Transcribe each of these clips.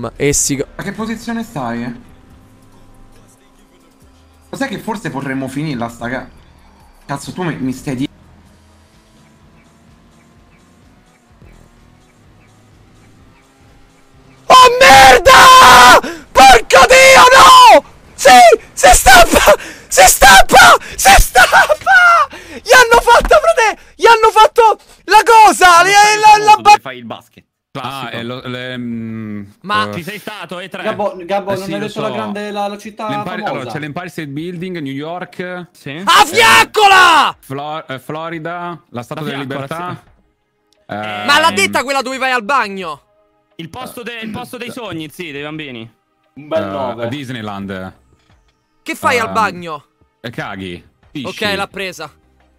Bam. E si... A che posizione stai? Lo sai che forse potremmo finirla sta cazzo, tu mi stai di... Oh merda! Porco Dio, no! Sì! Si stappa! Si stappa! Si stappa! Gli hanno fatto, frate! Gli hanno fatto la cosa! Dove fai il basket? Ma ci sei stato, E3? Gabbo, non sì, hai lo detto so. la città famosa. Allora, c'è l'Empire State Building, New York. Sì. a fiaccola! Florida, la Statua della Libertà. Ma l'ha detta quella dove vai al bagno? Il posto dei sogni, sì, dei bambini. Un bel nome. Disneyland. Che fai al bagno? Caghi. Pisci. Ok, l'ha presa.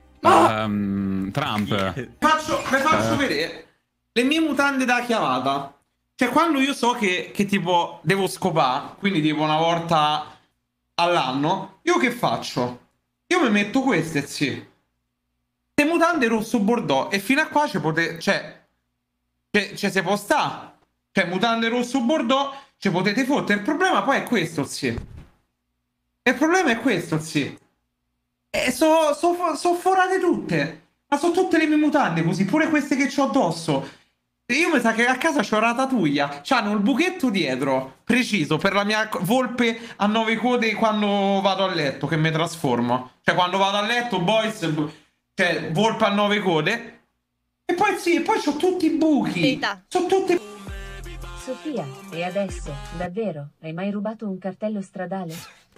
Trump. Vi faccio vedere le mie mutande da chiamata. Cioè, quando io so che tipo devo scopare, quindi tipo una volta all'anno, io che faccio? Io mi metto queste, sì. Le mutande rosso bordeaux. E fino a qua ci potete... Cioè si può sta. Cioè, mutande rosso bordeaux ci potete fottere. Il problema poi è questo, sì. Il problema è questo, sì. E so forate tutte. Ma sono tutte le mie mutande così, pure queste che ho addosso. Io mi sa che a casa c'ho ratatouille. C'hanno il buchetto dietro, preciso, per la mia volpe a 9 code quando vado a letto, che mi trasformo. Cioè, quando vado a letto, boys, cioè, volpe a 9 code. E poi sì, e poi c'ho tutti i buchi. C'ho tutti... Sofia, e adesso, davvero, hai mai rubato un cartello stradale?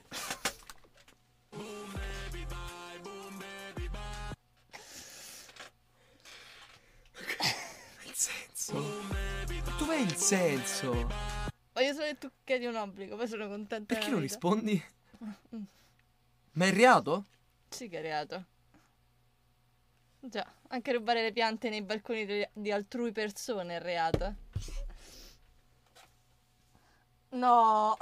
Dov'è il senso? Voglio solo che tu chiedi un obbligo, poi sono contenta. Perché non rispondi? Ma è reato? Sì che è reato. Già, anche rubare le piante nei balconi di altrui persone è reato. No.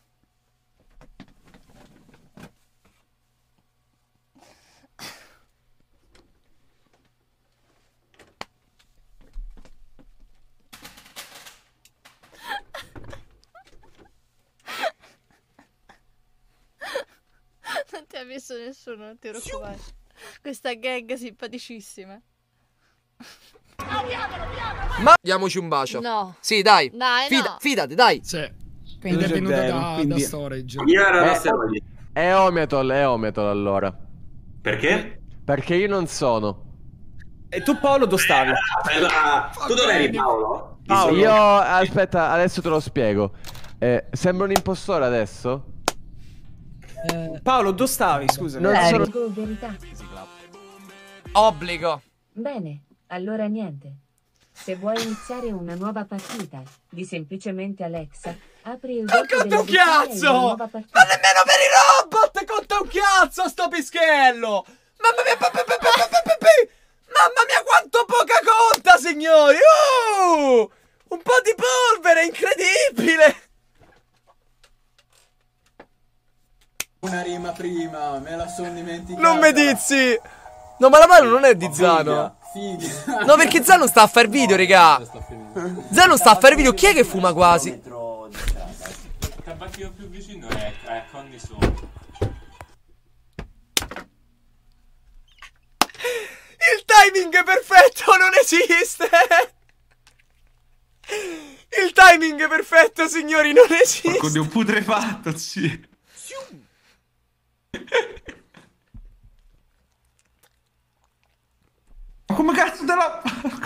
Non ti ha visto nessuno, non ti preoccupare. Questa gag simpaticissima. Ma diamoci un bacio. No. Sì, dai. Dai, no. Fidati, dai. Sì. Quindi è venuta da storage. Io ero da storage. È Ometol allora. Perché? Perché io non sono. E tu Paolo dove stavi? Tu dove eri Paolo? Io, aspetta, adesso te lo spiego. Sembra un impostore adesso? Paolo, dove stavi? Scusa. Non sono... Obbligo o verità? Obbligo. Bene, allora niente. Se vuoi iniziare una nuova partita, di semplicemente Alexa, apri il Non conta un cazzo! Ma nemmeno per i robot conta un cazzo sto pischello! Mamma mia, mamma mia quanto poca conta, signori! Un po' di polvere, incredibile! Una rima prima, me la sono dimenticata. Non mi dizi! No, ma la mano non è di Zano. Figa. No, perché Zano sta a fare video, raga. Zano sta a fare video. Chi è che fuma quasi? Il tabacchino più vicino è Conny sopra. Il timing perfetto non esiste. Il timing perfetto, signori, non esiste. Porco Dio, putrefatto, sì. Ma come cazzo te la...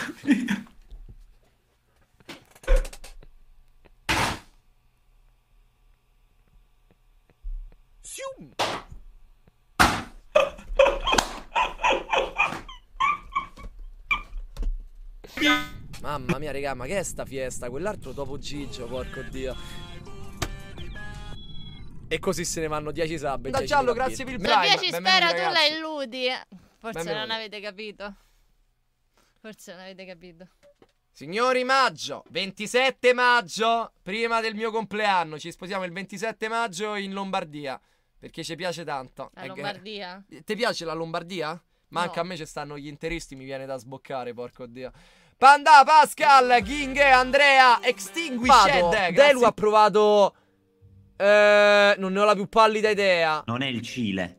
Mamma mia, raga, ma che è sta fiesta? Quell'altro dopo Gigio, porco Dio. E così se ne vanno 10 sub. Da giallo, grazie per il prime. Sofia ci spera, tu la illudi. Forse Benvenuti. non avete capito. Forse non avete capito. Signori, maggio, 27 maggio, prima del mio compleanno. Ci sposiamo il 27 maggio in Lombardia, perché ci piace tanto. La Lombardia? Ti piace la Lombardia? Ma anche No. a me ci stanno gli interisti, mi viene da sboccare, porco Dio. Panda, Pascal, King, Andrea, Extinguished. Delu ha provato... non ne ho la più pallida idea. Non è il Cile.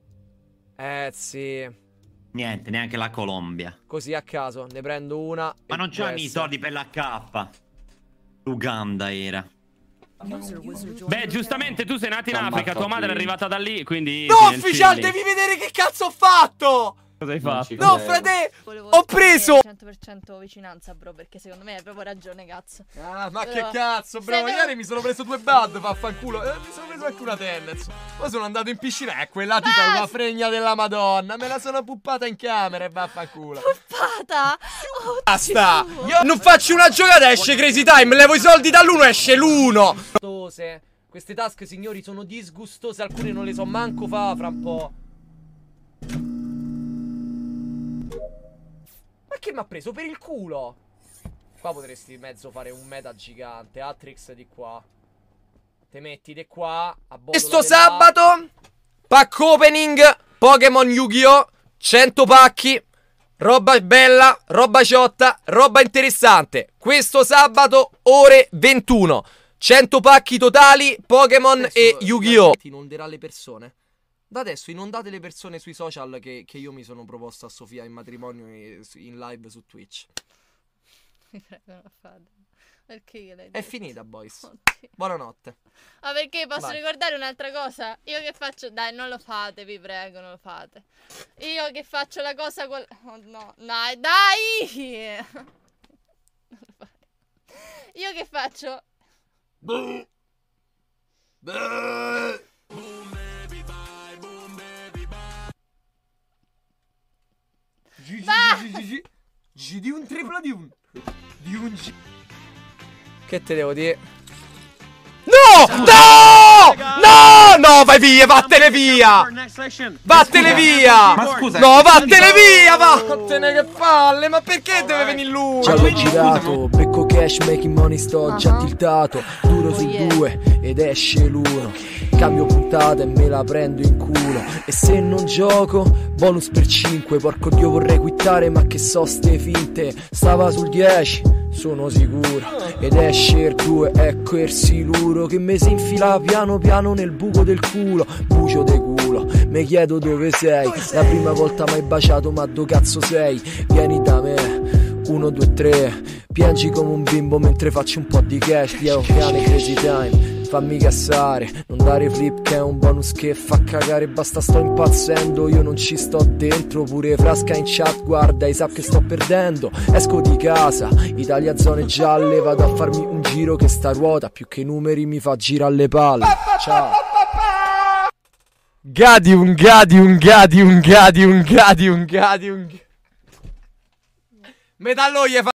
Sì. Niente, neanche la Colombia. Così a caso, ne prendo una. Ma non c'hanno i soldi per la K. L'Uganda era. Beh, giustamente tu sei nato in Africa, tua madre è arrivata da lì, quindi... No, Official, devi vedere che cazzo ho fatto! Cosa hai fatto? No, frate, ho preso 100% vicinanza, bro, perché secondo me hai proprio ragione, cazzo. Ah, ma Però- che cazzo, bro, ieri mi sono preso 2 bad, vaffanculo. Mi sono preso anche una tennis. Poi sono andato in piscina e quella tipa è una fregna della Madonna. Me la sono puppata in camera e vaffanculo. Puppata? Basta! Io non faccio una giocata, esce Crazy Time, levo i soldi dall'1, esce l'1. Queste task, signori, sono disgustose, alcune non le so manco fra un po'. Ma che mi ha preso per il culo? Qua potresti mezzo fare un meta gigante. Atrix di qua. Te metti di qua. Questo sabato pack opening Pokémon Yu-Gi-Oh! 100 pacchi. Roba bella, roba ciotta, roba interessante. Questo sabato ore 21. 100 pacchi totali Pokémon e Yu-Gi-Oh! Inonderà le persone. Da adesso inondate le persone sui social che io mi sono proposto a Sofia in matrimonio e in live su Twitch. Mi prego, non lo fate. Perché io l'hai È detto? finita, boys. Oddio. Buonanotte. Ma perché posso Vai. ricordare un'altra cosa? Io che faccio... Dai, non lo fate, vi prego, non lo fate. Io che faccio la cosa con... Oh, no, dai, dai! Non lo fate. Io che faccio... G di un triplo di un G. Che te devo dire? No! No! No! No, vai via, vattene via! Vattene via! Ma scusa, no, vattene via! Vattene che palle! Ma perché deve venire lui? Già l'ho girato, becco cash, making money, sto già tiltato. Duro su due ed esce l'uno. Cambio puntata e me la prendo in culo. E se non gioco, bonus per 5. Porco Dio, vorrei quittare ma che so ste finte. Stava sul 10, sono sicuro. Ed esce il 2, ecco il siluro che mi si infila piano piano nel buco del culo. Bucio de culo, mi chiedo dove sei. La prima volta m'hai baciato, ma do cazzo sei? Vieni da me, 1, 2, 3. Piangi come un bimbo mentre faccio un po' di cash. Via cane, crazy time. Fammi cassare, non dare flip che è un bonus che fa cagare. Basta, sto impazzendo, io non ci sto dentro. Pure Frasca in chat, guarda, i sap che sto perdendo. Esco di casa, Italia zone gialle. Vado a farmi un giro che sta ruota più che numeri mi fa girare le palle. Ciao. Gadium. Metallo gli fa